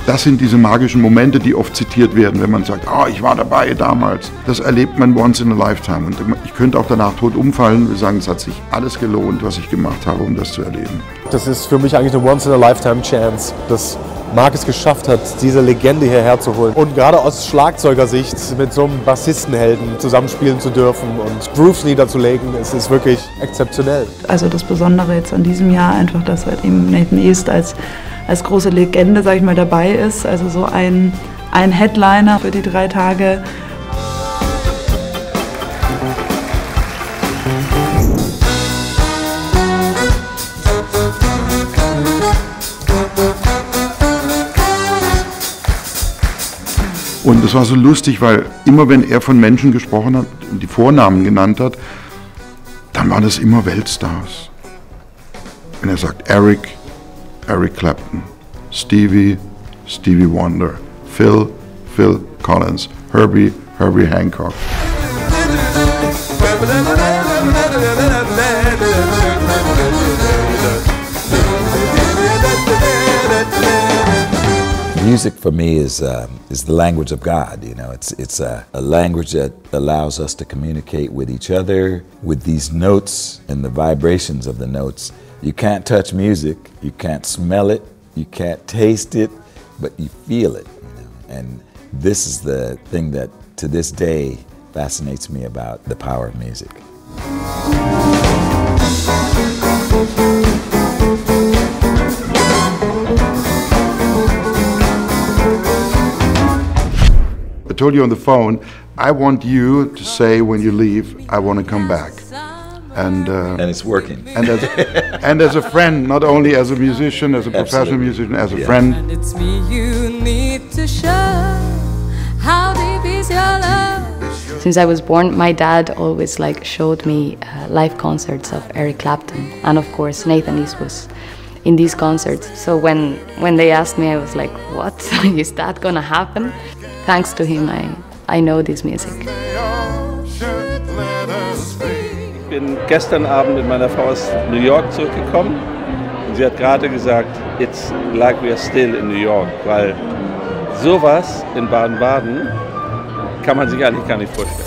Das sind diese magischen Momente, die oft zitiert werden, wenn man sagt, ich war dabei damals. Das erlebt man once in a lifetime. Und ich könnte auch danach tot umfallen. Wir sagen, es hat sich alles gelohnt, was ich gemacht habe, um das zu erleben. Das ist für mich eigentlich eine once in a lifetime chance, dass Mark es geschafft hat, diese Legende hierher zu holen. Und gerade aus Schlagzeugersicht mit so einem Bassistenhelden zusammenspielen zu dürfen und Grooves niederzulegen, es ist wirklich exzeptionell. Also das Besondere jetzt an diesem Jahr einfach, dass halt eben Nathan East als große Legende, sag ich mal, dabei ist. Also so ein Headliner für die 3 Tage. Und es war so lustig, weil immer wenn er von Menschen gesprochen hat und die Vornamen genannt hat, dann waren das immer Weltstars. Wenn er sagt Eric Clapton, Stevie Wonder, Phil Collins, Herbie Hancock. Music for me is the language of God. You know, it's a language that allows us to communicate with each other, with these notes and the vibrations of the notes. You can't touch music, you can't smell it, you can't taste it, but you feel it. You know? And this is the thing that to this day fascinates me about the power of music. I told you on the phone, I want you to say when you leave, I want to come back. And it's working. And as a friend, not only as a musician, as a professional musician, as a friend. And it's me you need to show. How deep is your love? Since I was born, my dad always showed me live concerts of Eric Clapton, and of course Nathan East was in these concerts. So when they asked me, I was like, what? Is that gonna happen? Thanks to him, I know this music. Ich bin gestern Abend mit meiner Frau aus New York zurückgekommen und sie hat gerade gesagt, it's like we are still in New York, weil sowas in Baden-Baden kann man sich eigentlich gar nicht vorstellen.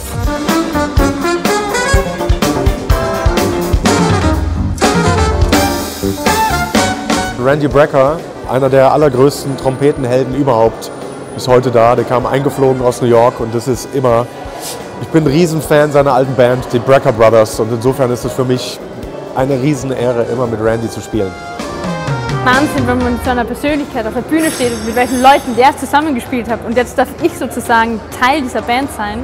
Randy Brecker, einer der allergrößten Trompetenhelden überhaupt, ist heute da. Der kam eingeflogen aus New York und das ist immer... Ich bin ein Riesenfan seiner alten Band, die Brecker Brothers, und insofern ist es für mich eine Riesenehre, immer mit Randy zu spielen. Wahnsinn, wenn man mit so einer Persönlichkeit auf der Bühne steht und mit welchen Leuten der zusammengespielt hat. Und jetzt darf ich sozusagen Teil dieser Band sein.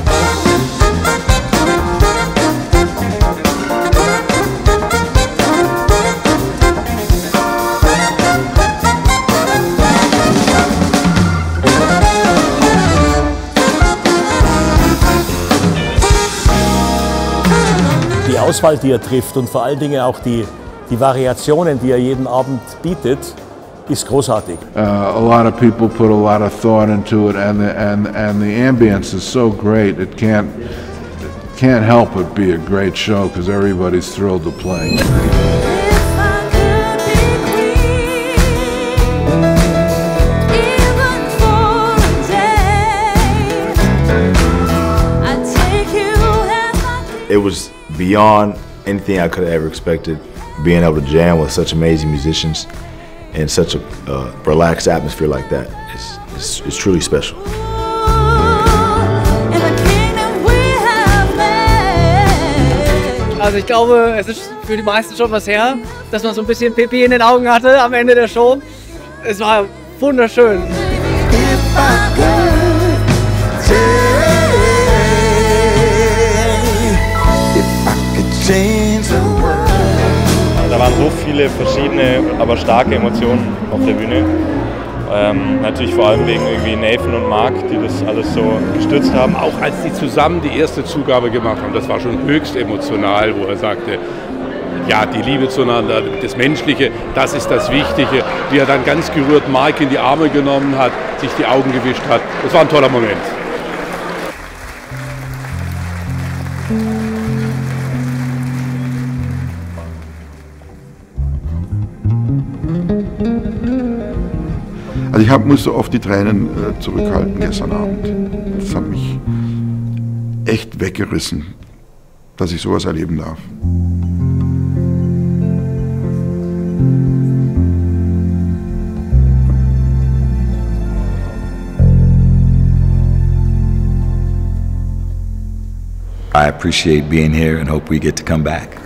Die Auswahl, die er trifft und vor allen Dingen auch die Variationen, die er jeden Abend bietet, ist großartig. A lot of people put a lot of thought into it, and the ambience is so great. It can't help but be a great show because everybody's thrilled to play. It was beyond anything I could have ever expected. Being able to jam with such amazing musicians in such a relaxed atmosphere like that is truly special. Also ich glaube, es ist für die meisten schon was her, dass man so ein bisschen Pipi in den Augen hatte am Ende der Show. Es war wunderschön. Da waren so viele verschiedene, aber starke Emotionen auf der Bühne. Natürlich vor allem wegen irgendwie Nathan und Mark, die das alles so gestützt haben. Auch als die zusammen die erste Zugabe gemacht haben, das war schon höchst emotional, wo er sagte, ja, die Liebe zueinander, das Menschliche, das ist das Wichtige. Wie er dann ganz gerührt Mark in die Arme genommen hat, sich die Augen gewischt hat. Das war ein toller Moment. Also ich musste oft die Tränen zurückhalten gestern Abend. Das hat mich echt weggerissen, dass ich sowas erleben darf. I appreciate being here and hope we get to come back.